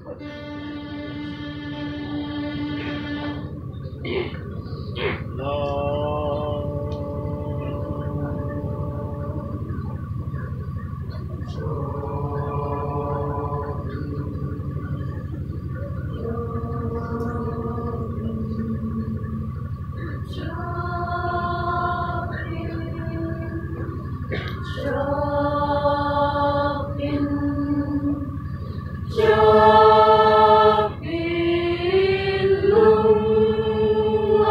cho in lung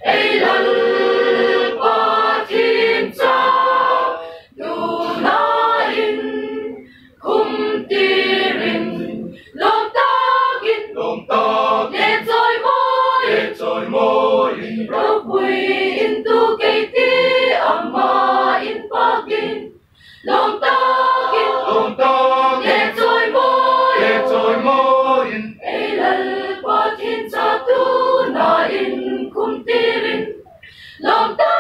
ấy lần ba thiên cha tu na in khum tirin lom ta để trôi môi râu quỳ in tu cây ti amma in pagin lom ta để trôi môi ấy lần ba thiên cha tu na in khum tirin lom ta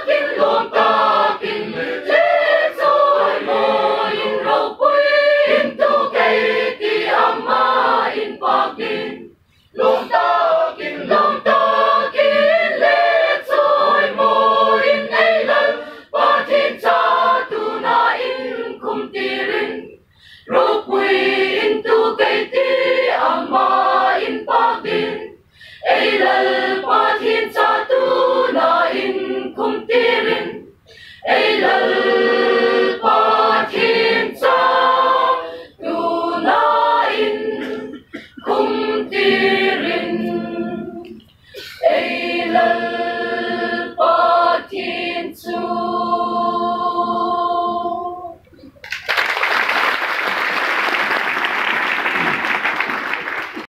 kin để trôi môi in râu quỳ in tu cây ti amma in pagin lom ta kin để trôi môi in ấy lần ba thiên cha tu na in khum tirin râu quỳ in tu cây ti amma in pagin ấy lần ba thiên cha tu na in khum tirin ấy lần ba thiên cha tu na in khum tirin ấy lần